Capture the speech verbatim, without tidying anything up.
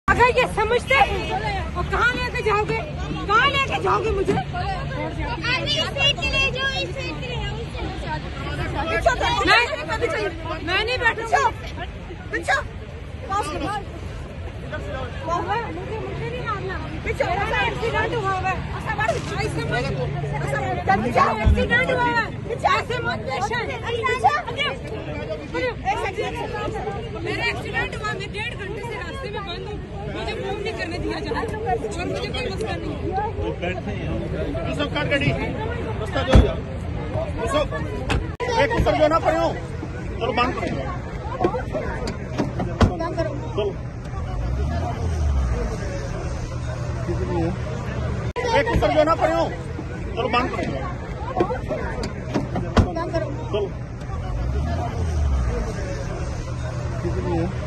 اگر یہ سمجھتے ہیں اور کہاں لے کے جاؤ گے کہاں لے کے جاؤ گے مجھے میں نہیں بیٹھوں گا ایکسیڈنٹ ہوا ہے ایکسیڈنٹ ہوا ہے ایسے مت میرا ایکسیڈنٹ ہوا میں ڈیڑھ گھنٹے سے راستے میں بند ہوں مجھے موو نہیں کرنے دیا جا رہا اور مجھے کوئی مسئلہ نہیں ایک اتر جو نہ پڑے ہو چلو بند کرو چلو